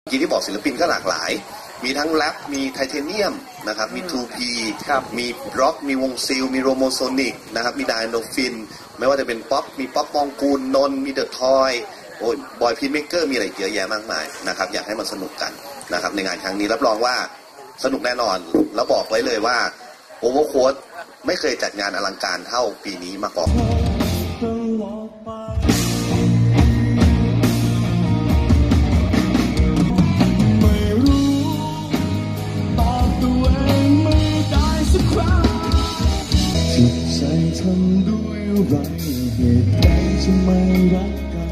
กี้ที่บอกศิลปินก็หลากหลายมีทั้งแรปมีไทเทเนียมนะครับมี 2P มีร็อกมีวงซิลมีโรโมโซนิกนะครับมีไดโนฟินไม่ว่าจะเป็นป๊อปมีป๊อปมองกูลนนมีเดอะทอยโอ้ยบอยพีทเมเกอร์มีอะไรเยอะแยะมากมายนะครับอยากให้มันสนุกกันนะครับในงานครั้งนี้รับรองว่าสนุกแน่นอนแล้วบอกไว้เลยว่าโอเวอร์โค้ดไม่เคยจัดงานอลังการเท่าปีนี้มาก่อนจิตใจทำด้วยอะไรเหตุใดจะไม่รักกัน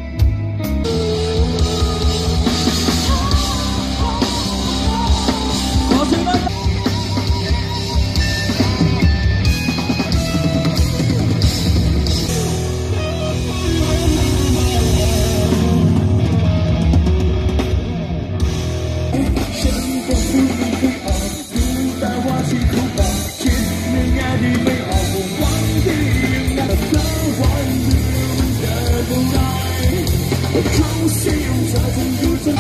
ฉันก็พูดไม่ค่อยออกแต่ว่าที่เขาบอกคิดในแง่ดีไม่ออกหวังที่ยังนับเธอวันเดิมเดินอะไรเขาเสียงเธอคงอยู่จน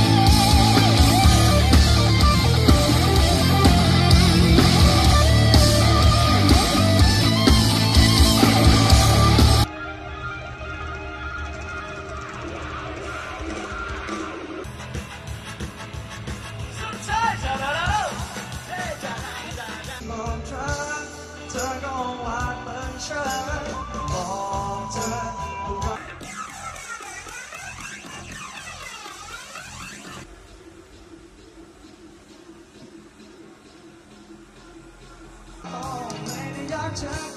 เธอก็วาดเหมือนฉันบอกเธอไม่ได้อยากเจอ